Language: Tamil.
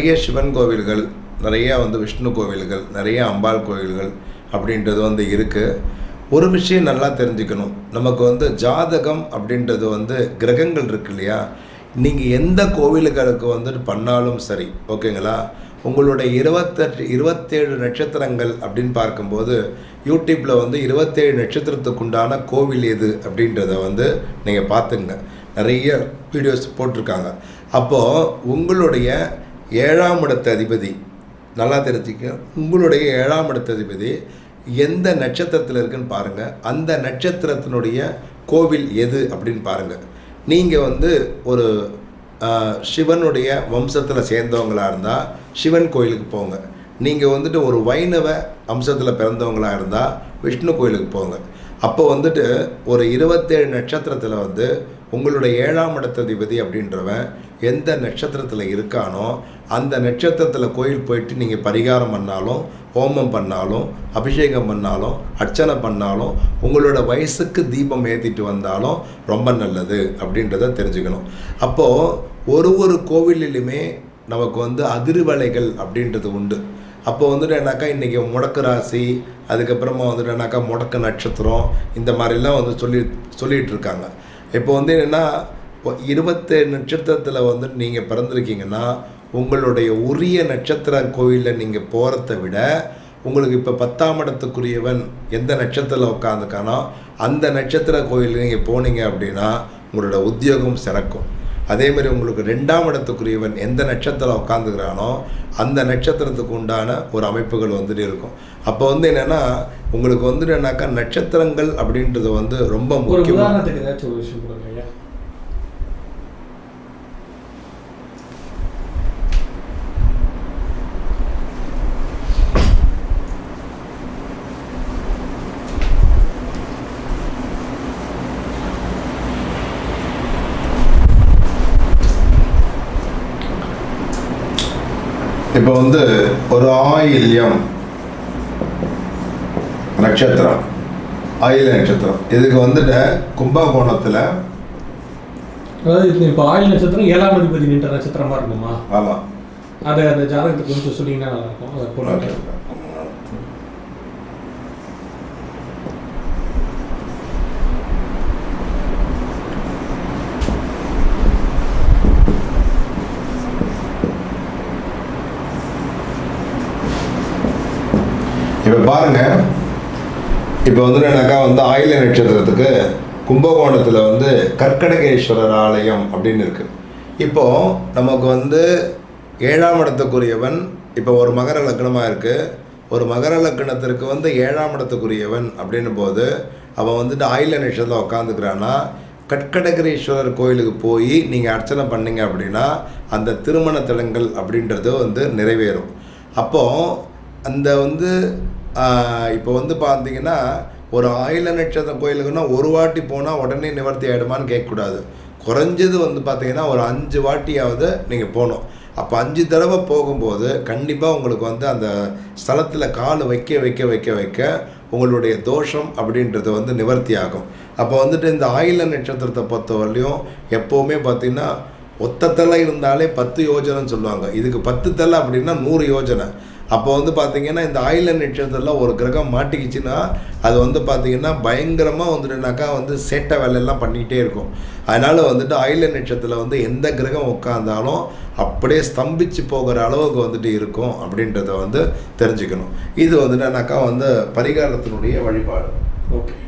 நிறைய சிவன் கோவில்கள், நிறைய வந்து விஷ்ணு கோவில்கள், நிறைய அம்பாள் கோவில்கள் அப்படின்றது வந்து இருக்குது. ஒரு விஷயம் நல்லா தெரிஞ்சுக்கணும், நமக்கு வந்து ஜாதகம் அப்படின்றது வந்து கிரகங்கள் இருக்கு இல்லையா, நீங்கள் எந்த கோவில்களுக்கு வந்துட்டு பண்ணாலும் சரி, ஓகேங்களா, உங்களுடைய 27 நட்சத்திரங்கள் அப்படின்னு பார்க்கும்போது யூடியூப்பில் வந்து 27 நட்சத்திரத்துக்குண்டான கோவில் எது அப்படின்றத வந்து நீங்கள் பார்த்துங்க. நிறைய வீடியோஸ் போட்டிருக்காங்க. அப்போது உங்களுடைய 7ஆம் இடத்து அதிபதி நல்லா தெரிஞ்சுக்க, உங்களுடைய 7ஆம் இடத்து அதிபதி எந்த நட்சத்திரத்தில் இருக்குன்னு பாருங்கள். அந்த நட்சத்திரத்தினுடைய கோவில் எது அப்படின்னு பாருங்கள். நீங்கள் வந்து ஒரு சிவனுடைய வம்சத்தில் சேர்ந்தவங்களாக இருந்தால் சிவன் கோயிலுக்கு போங்க. நீங்கள் வந்துட்டு ஒரு வைணவ வம்சத்தில் பிறந்தவங்களாக இருந்தால் விஷ்ணு கோயிலுக்கு போங்க. அப்போ வந்துட்டு ஒரு 27 நட்சத்திரத்தில் வந்து உங்களுடைய 7ஆம் இடத்ததிபதி அப்படின்றவன் எந்த நட்சத்திரத்தில் இருக்கானோ அந்த நட்சத்திரத்தில் கோயில் போயிட்டு நீங்கள் பரிகாரம் பண்ணாலும், ஹோமம் பண்ணாலும், அபிஷேகம் பண்ணாலும், அர்ச்சனை பண்ணாலும், உங்களோட வயசுக்கு தீபம் ஏற்றிட்டு வந்தாலும் ரொம்ப நல்லது அப்படின்றத தெரிஞ்சுக்கணும். அப்போது ஒரு கோவிலிலுமே நமக்கு வந்து அதிர்வலைகள் அப்படின்றது உண்டு. அப்போ வந்துட்டு என்னாக்கா இன்றைக்கி முடக்கு ராசி, அதுக்கப்புறமா வந்துட்டு என்னாக்கா முடக்கு நட்சத்திரம், இந்த மாதிரிலாம் வந்து சொல்லிகிட்டு இருக்காங்க. இப்போ வந்து என்னென்னா 27 நட்சத்திரத்தில் வந்துட்டு நீங்கள் பிறந்திருக்கீங்கன்னா உங்களுடைய உரிய நட்சத்திர கோயிலில் நீங்கள் போகிறத விட உங்களுக்கு இப்போ 10ஆம் இடத்துக்குரியவன் எந்த நட்சத்திரத்தில் உட்காந்துக்கானோ அந்த நட்சத்திர கோயிலில் நீங்கள் போனீங்க அப்படின்னா உங்களோட உத்தியோகம் சிறக்கும். அதேமாதிரி உங்களுக்கு 2ஆம் இடத்துக்குரியவன் எந்த நட்சத்திரம் உட்காந்துக்கிறானோ அந்த நட்சத்திரத்துக்கு உண்டான ஒரு அமைப்புகள் வந்துட்டு இருக்கும். அப்போ வந்து என்னென்னா உங்களுக்கு வந்துட்டு என்னாக்கா நட்சத்திரங்கள் அப்படின்றது வந்து ரொம்ப முக்கியமான. இப்போ வந்து ஒரு ஆயில்யம் நட்சத்திரம், ஆயில்ய நட்சத்திரம், இதுக்கு வந்துட்டு கும்பகோணத்தில், அதாவது இப்போ ஆயில் நட்சத்திரம் 7ஆம் அதிபதி நின்ற நட்சத்திரமாக இருக்குமா? ஆமாம். அதை அந்த ஜாதகத்தை கொஞ்சம் சொன்னீங்கன்னா நல்லாயிருக்கும். அதை போட்டு இப்போ பாருங்கள். இப்போ வந்துட்டு எனக்கா வந்து ஆயில்ய நட்சத்திரத்துக்கு கும்பகோணத்தில் வந்து கர்க்கடகேஸ்வரர் ஆலயம் அப்படின்னு இருக்குது. இப்போது நமக்கு வந்து 7ஆம் இடத்துக்குரியவன் இப்போ ஒரு மகர லக்னமாக இருக்குது. ஒரு மகர லக்னத்திற்கு வந்து 7ஆம் இடத்துக்குரியவன் அப்படின்னும் போது அவன் வந்துட்டு ஆயில்ய நட்சத்திரத்தில் உட்காந்துக்கிறான்னா கர்க்கடகேஸ்வரர் கோயிலுக்கு போய் நீங்கள் அர்ச்சனை பண்ணிங்க அப்படின்னா அந்த திருமண தடங்கள் அப்படின்றது வந்து நிறைவேறும். அப்போது அந்த வந்து இப்போ வந்து பார்த்தீங்கன்னா ஒரு ஆயில்ய நட்சத்திரம் கோயிலுக்குன்னா ஒரு வாட்டி போனால் உடனே நிவர்த்தி ஆகிடுமான்னு கேட்கக்கூடாது. குறைஞ்சது வந்து பார்த்தீங்கன்னா ஒரு 5 வாட்டியாவது நீங்கள் போகணும். அப்போ 5 தடவை போகும்போது கண்டிப்பாக உங்களுக்கு வந்து அந்த ஸ்தலத்தில் கால் வைக்க வைக்க வைக்க வைக்க உங்களுடைய தோஷம் அப்படின்றது வந்து நிவர்த்தி ஆகும். அப்போ வந்துட்டு இந்த ஆயில்ய நட்சத்திரத்தை பொறுத்தவரையிலையும் எப்போவுமே பார்த்திங்கன்னா ஒத்த தலை இருந்தாலே 10 யோஜனைன்னு சொல்லுவாங்க. இதுக்கு 10 தலை அப்படின்னா 100 யோஜனை. அப்போ வந்து பார்த்திங்கன்னா இந்த ஆயில்ய நட்சத்திரத்தில் ஒரு கிரகம் மாட்டிக்கிச்சுன்னா அது வந்து பார்த்திங்கன்னா பயங்கரமாக வந்துட்டுனாக்கா வந்து சேட்டை வேலையெல்லாம் பண்ணிக்கிட்டே இருக்கும். அதனால் வந்துட்டு ஆயில்ய நட்சத்திரத்தில் வந்து எந்த கிரகம் உட்காந்தாலும் அப்படியே ஸ்தம்பிச்சு போகிற அளவுக்கு வந்துட்டு இருக்கும் அப்படின்றத வந்து தெரிஞ்சுக்கணும். இது வந்துட்டுனாக்கா வந்து பரிகாரத்தினுடைய வழிபாடு. ஓகே.